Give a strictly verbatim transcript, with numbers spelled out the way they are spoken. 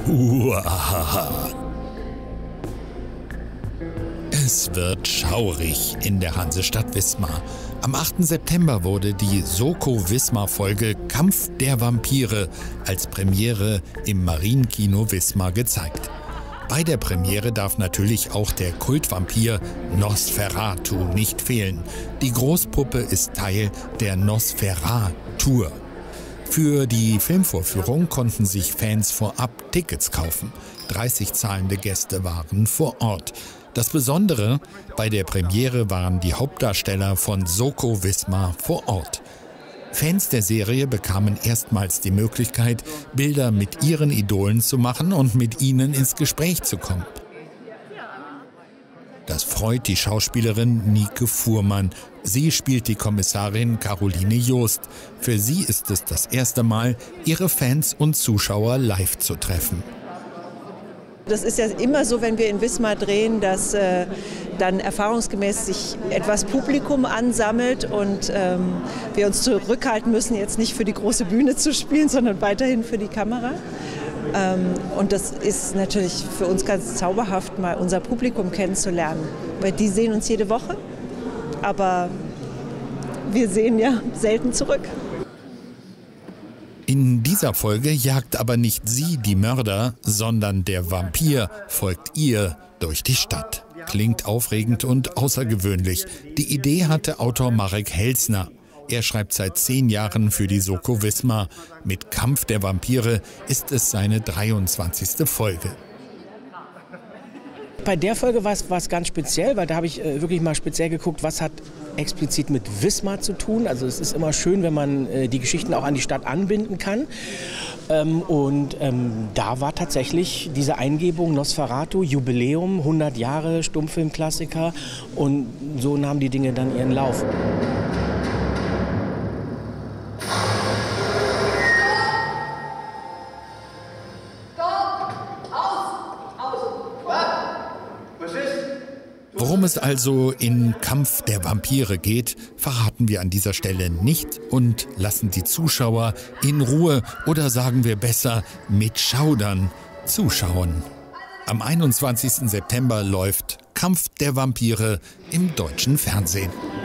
Uahaha. Es wird schaurig in der Hansestadt Wismar. Am achten September wurde die Soko Wismar-Folge Kampf der Vampire als Premiere im Marienkino Wismar gezeigt. Bei der Premiere darf natürlich auch der Kultvampir Nosferatu nicht fehlen. Die Großpuppe ist Teil der Nosferatu-Tour. Für die Filmvorführung konnten sich Fans vorab Tickets kaufen. dreißig zahlende Gäste waren vor Ort. Das Besondere: bei der Premiere waren die Hauptdarsteller von Soko Wismar vor Ort. Fans der Serie bekamen erstmals die Möglichkeit, Bilder mit ihren Idolen zu machen und mit ihnen ins Gespräch zu kommen. Das freut die Schauspielerin Nike Fuhrmann. Sie spielt die Kommissarin Caroline Joost. Für sie ist es das erste Mal, ihre Fans und Zuschauer live zu treffen. Das ist ja immer so, wenn wir in Wismar drehen, dass äh, dann erfahrungsgemäß sich etwas Publikum ansammelt und ähm, wir uns zurückhalten müssen, jetzt nicht für die große Bühne zu spielen, sondern weiterhin für die Kamera. Ähm, und das ist natürlich für uns ganz zauberhaft, mal unser Publikum kennenzulernen. Weil die sehen uns jede Woche, aber wir sehen ja selten zurück. In dieser Folge jagt aber nicht sie die Mörder, sondern der Vampir folgt ihr durch die Stadt. Klingt aufregend und außergewöhnlich. Die Idee hatte Autor Marek Helsner. Er schreibt seit zehn Jahren für die Soko Wismar. Mit Kampf der Vampire ist es seine dreiundzwanzigste Folge. Bei der Folge war es ganz speziell, weil da habe ich äh, wirklich mal speziell geguckt, was hat explizit mit Wismar zu tun. Also es ist immer schön, wenn man äh, die Geschichten auch an die Stadt anbinden kann. Ähm, und ähm, da war tatsächlich diese Eingebung Nosferatu, Jubiläum, hundert Jahre, Stummfilmklassiker. Und so nahmen die Dinge dann ihren Lauf. Worum es also in Kampf der Vampire geht, verraten wir an dieser Stelle nicht und lassen die Zuschauer in Ruhe oder sagen wir besser mit Schaudern zuschauen. Am einundzwanzigsten September läuft Kampf der Vampire im deutschen Fernsehen.